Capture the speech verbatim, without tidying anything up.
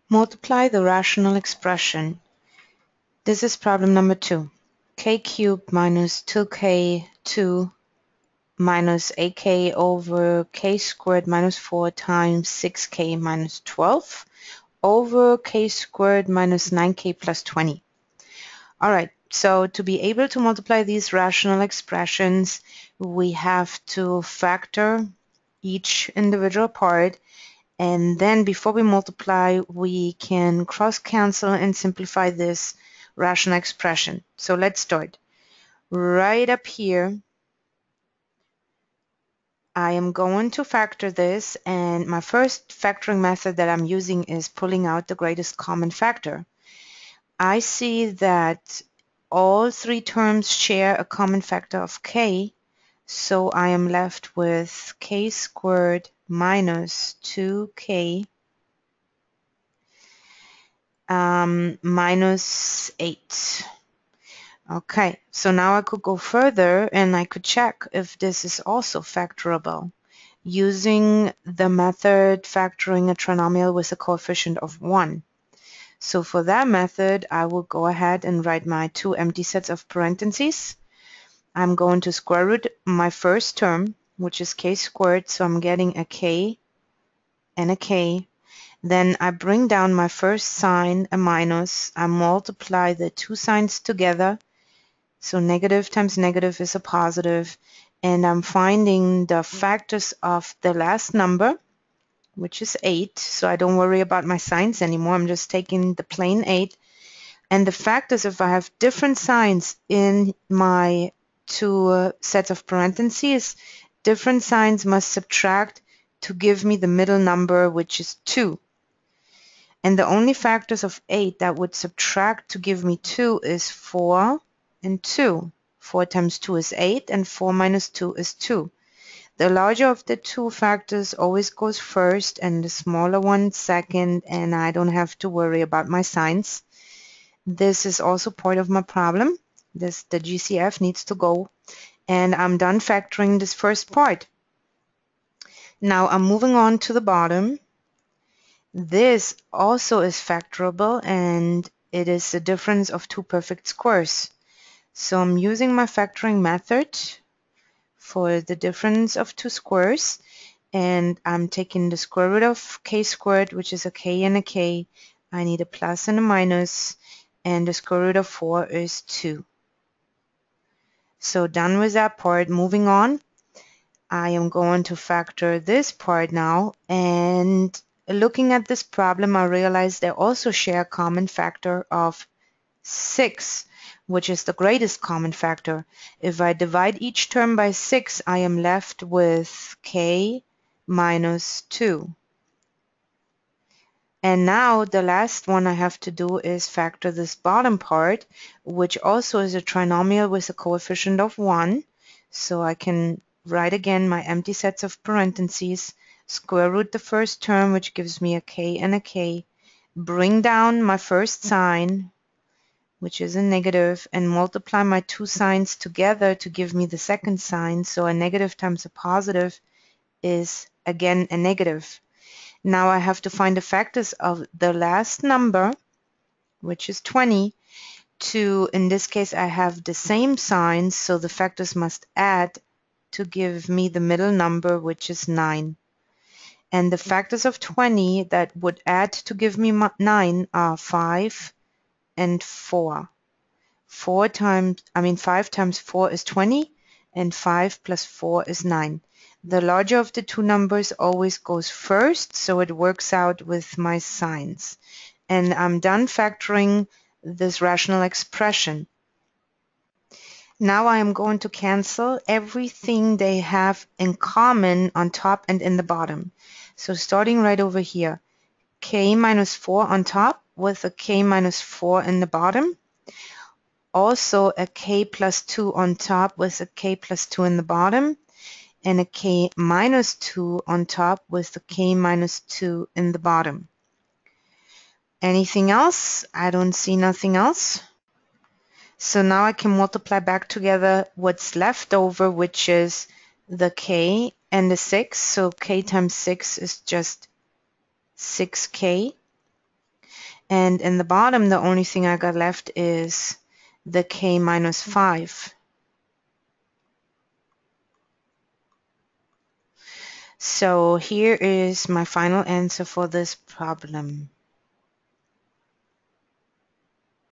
Multiply the rational expression. This is problem number two. K cubed minus two k two minus eight k over k squared minus four times six k minus twelve over k squared minus nine k plus twenty. Alright, so to be able to multiply these rational expressions, we have to factor each individual part, and then before we multiply, we can cross-cancel and simplify this rational expression. So let's start. Right up here, I am going to factor this, and my first factoring method that I'm using is pulling out the greatest common factor. I see that all three terms share a common factor of k, so I am left with k squared minus two k um, minus eight. Okay, so now I could go further and I could check if this is also factorable using the method factoring a trinomial with a coefficient of one. So for that method, I will go ahead and write my two empty sets of parentheses. I'm going to square root my first term, which is k squared, so I'm getting a k and a k. Then I bring down my first sign, a minus. I multiply the two signs together. So negative times negative is a positive. And I'm finding the factors of the last number, which is eight. So I don't worry about my signs anymore. I'm just taking the plain eight. And the factors, if I have different signs in my two uh, sets of parentheses, different signs must subtract to give me the middle number, which is two. And the only factors of eight that would subtract to give me two is four and two. four times two is eight, and four minus two is two. The larger of the two factors always goes first, and the smaller one second, and I don't have to worry about my signs. This is also part of my problem. This, the G C F needs to go, and I'm done factoring this first part. Now I'm moving on to the bottom. This also is factorable, and it is the difference of two perfect squares. So I'm using my factoring method for the difference of two squares, and I'm taking the square root of k squared, which is a k and a k. I need a plus and a minus, and the square root of four is two. So done with that part. Moving on, I am going to factor this part now, and looking at this problem, I realize they also share a common factor of six, which is the greatest common factor. If I divide each term by six, I am left with k minus two. And now the last one I have to do is factor this bottom part, which also is a trinomial with a coefficient of one. So I can write again my empty sets of parentheses, square root the first term, which gives me a k and a k, bring down my first sign, which is a negative, and multiply my two signs together to give me the second sign. So a negative times a positive is again a negative. Now I have to find the factors of the last number, which is twenty, to, in this case, I have the same signs, so the factors must add to give me the middle number, which is nine. And the factors of twenty that would add to give me nine are five and four. four times, I mean five times four is twenty, and five plus four is nine. The larger of the two numbers always goes first, so it works out with my signs. And I'm done factoring this rational expression. Now I am going to cancel everything they have in common on top and in the bottom. So starting right over here, k minus four on top with a k minus four in the bottom. Also a k plus two on top with a k plus two in the bottom, and a k minus two on top with a k minus two in the bottom. Anything else? I don't see nothing else. So now I can multiply back together what's left over, which is the k and the six. So k times six is just six k. And in the bottom, the only thing I got left is the k minus five. So here is my final answer for this problem.